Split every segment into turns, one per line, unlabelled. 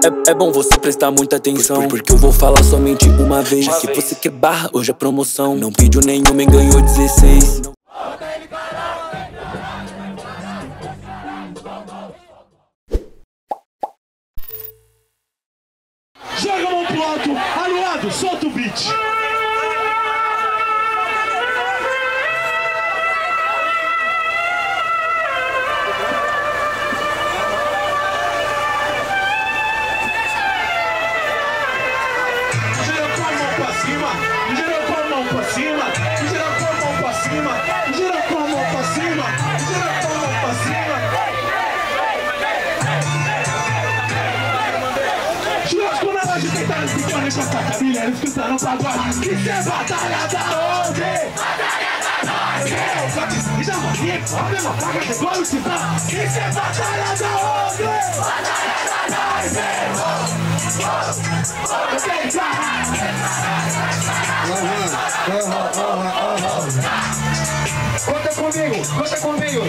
É bom você prestar muita atenção, porque eu vou falar somente uma vez. Já que você quer barra, hoje é promoção. Não pediu nenhuma e ganhou 16.
Joga a mão pro alto, aluado, solta o beat. Com essa família, eles escutaram pagode. Isso é batalha da onde? Batalha da noite. E já morri, a mesma praga de bolo se dá. Isso é batalha da onde? Batalha da noite. Conta comigo, conta comigo.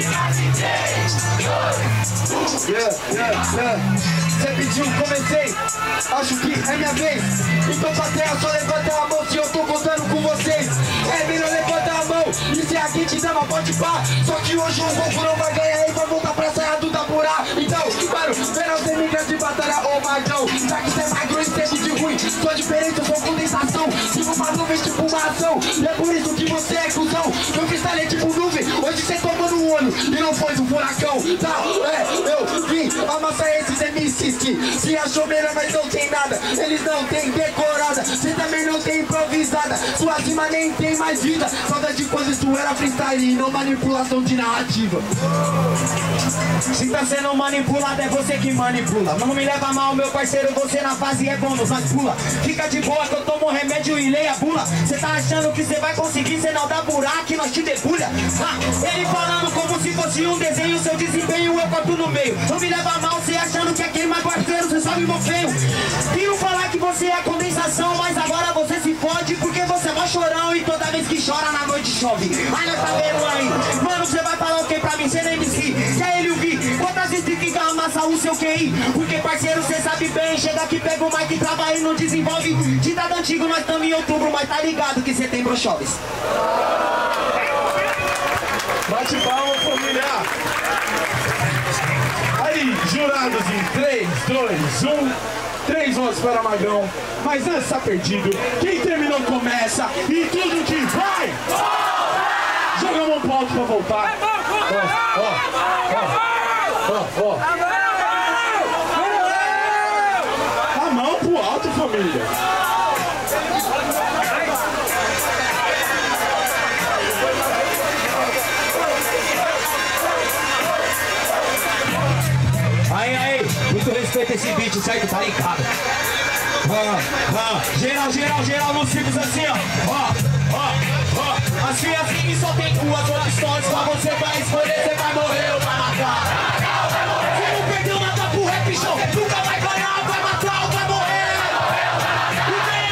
Você pediu, comecei. Acho que é minha vez. Então plateia, só levanta a mão se eu tô contando com vocês. É melhor levantar a mão. E se aqui te dama, pode pá. Só que hoje o Golfo não vai ganhar e vai voltar pra saia do Tapurá. Então, mano, verão sem migas de batalha, ô Magão. Já que cê é magro e teve de ruim. Sou diferente, eu sou condensação. Tipo uma nuvem, tipo uma ação. E é por isso que você é cuzão. Meu cristal é tipo nuvem. Hoje cê tomou no olho e não foi do furacão. Tá, eu vim amassar esses MCs que se achou melhor, mas não tem nada. Eles não tem decorada, cê também não tem improvisada. Sua rima nem tem mais vida. Saudade quando isso era freestyle e não manipulação de narrativa. Se tá sendo manipulado é você que manipula. Não me leva mal, meu parceiro, você na fase é bônus, mas pula. Fica de boa que eu tomo remédio e leia a bula. Cê tá achando que cê vai conseguir, cê não dá buraco e nós te debulha. Ele falando como se fosse um desenho, seu desempenho eu corto no meio. Não me leva mal, cê achando que é quem mais parceiro, cê sabe meu feio. Quero falar que você é a condensação, mas agora você se fode porque você é mó chorão e toda vez que chora na noite chove. Ai, nós tá vendo aí. Mano, você vai falar o que pra mim? Cê nem MC. Já ele ouvi. Quantas vezes tem que amassar o seu QI? Porque parceiro, cê sabe bem. Chega aqui, pega o mic e trava e não desenvolve. Ditado antigo, nós estamos em outubro, mas tá ligado que setembro chove. Bate palma, família. Aí, jurados em 3, 2, 1. 3 votos para Magão, mas antes tá perdido. Quem terminou começa e tudo que vai. Joga a mão pro alto pra voltar. A mão pro alto, família. Aí, muito respeito a esse beat, certo? Tá ligado? Geral, nos ciclos assim, ó. Assim e só tem 2 opções. Pra você vai escolher, você vai morrer ou vai matar. Se não perdeu nada pro rap show, nunca vai ganhar, vai matar ou vai morrer. E vem,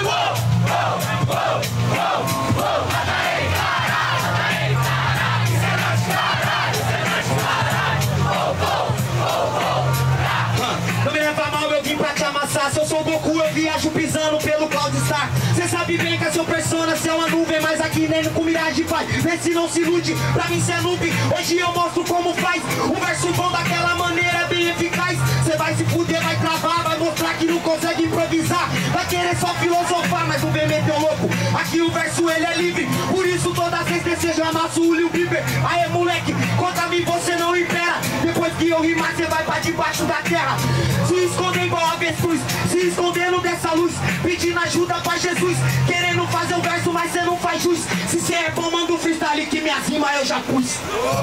não me leva mal, eu vim pra te amassar. Se eu sou Goku, eu viajo pisando pelo Cloud Star. Cê sabe bem que é seu persona, cê é uma nuvem, mas aqui nem com miragem faz. Nesse não se ilude, pra mim cê é noob. Hoje eu mostro como faz. Um verso bom daquela maneira é bem eficaz. Cê vai se fuder, vai travar, vai mostrar que não consegue improvisar. Vai querer só filosofar, mas não vem meter louco. Aqui o verso ele é livre, por isso toda vez que seja amasso o Lil Bieber. Aê moleque, contra mim você não impera. Depois que eu rimar cê vai pra debaixo da terra. Se esconder igual avestruz, se escondendo dessa luz, pedindo ajuda pra Jesus, querendo fazer o verso, mas cê não faz jus. Se cê é bom, manda um freestyle que minhas rimas eu já pus.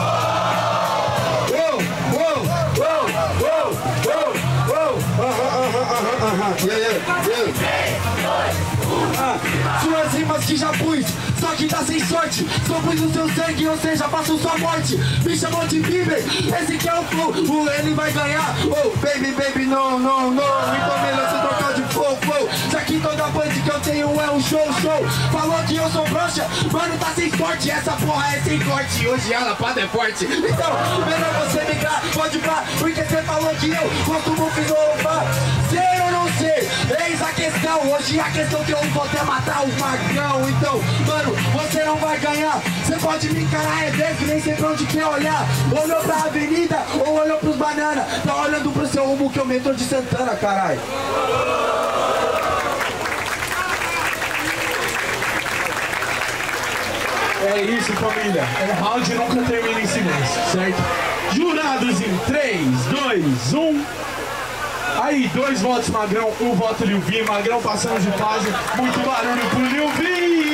Suas rimas que já pus, só que tá sem sorte. Só pus no seu sangue, ou seja, passo sua morte. Me chamou de Bieber, esse que é o flow. Ele vai ganhar, oh baby, não. Então melhor você trocar de flow. Já que toda band que eu tenho é um show. Falou que eu sou broxa, mano, tá sem sorte. Essa porra é sem corte, hoje a lapada é forte. Então, melhor você migrar, pode pá, porque você falou que eu gosto muito de louvar. Zero Então hoje a questão que eu vou até matar o Magrão. Então, mano, você não vai ganhar. Você pode me encarar, é ver que nem sei pra onde quer olhar. Olhou pra avenida ou olhou pros banana. Tá olhando pro seu rumo que eu metrô de Santana, caralho.
É isso, família. Um round nunca termina em silêncio, certo? Jurados em 3, 2, 1. Aí, 2 votos Magrão, 1 voto Lil B. Magrão passando de fase. Muito barulho pro Lil B.